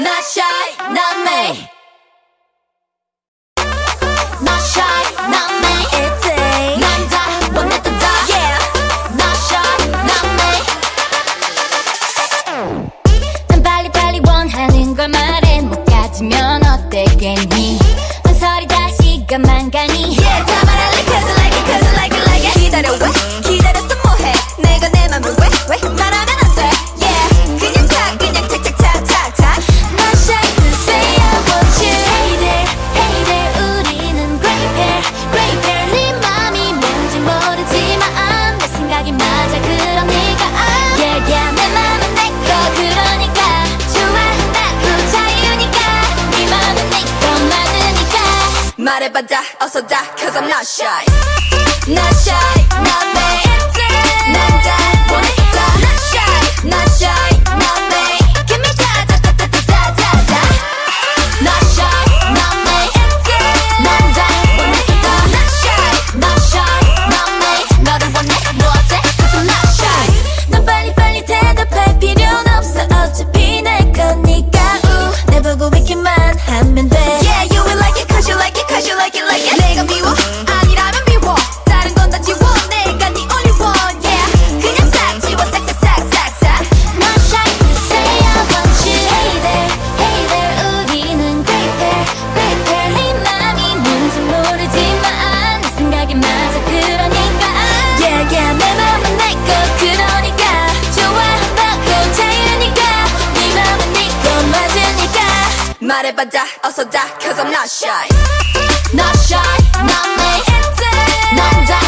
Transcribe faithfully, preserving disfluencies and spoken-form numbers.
Not shy, not me. Not shy, not me. It's a 난 다 원했던 다. Yeah. Not shy, not me. 난 빨리빨리 원하는 걸 말해 못 가지면 어땠겠니? 망설이 다 시간만 가니. Yeah, 다 말할래 cause I like it, cause I like it, like it. 기다려 왜? 기다렸어 뭐해? 내가 내 맘을 왜? 왜? 말하면 안 돼. Yeah, 그냥 차, 그냥 착착착착착. Not shy to say I want you. Hey there, hey there, 우리는 great pair, great pair. 네 맘이 뭔지 모르지만 내 생각이 맞아 그러니까. Yeah, yeah, 내 맘은 내 거 그러니까 좋아한다고 자유니까 네 맘은 내 거 맞으니까 말해봐 다 어서 다 cause I'm not shy. Not shy, not me. 난 다 원했다. Not shy, not shy, not me. Give me da da da da da da da. Not shy, not me. 난 다 원했다. Not shy, not shy, not me. 너를 원해 뭐 어때? Cause I'm not shy. 넌 빨리빨리 대답할 필요는 없어 어차피 내 거니까. 우, 내 보고 있기만 하면 돼. Yeah, you will like it cause you like it cause you like it like it. 내가 미워? 아니라면 미워. 다른 건 다 지워. 내가 네 only one. Yeah, 그냥 싹 지워 싹싹싹싹싹. Not shy to say I want you. Hey there, hey there, 우리는 great pair, great pair. 네 맘이 뭔지 모르지만 내 생각이 맞아 그러니까. Yeah, yeah, 내 맘은 내 거 그러니까 좋아한다고 자유니까 네 맘은 네 거 맞으니까 말해봐 다 어서 다 cause I'm not shy. Not shy, not me. 난 다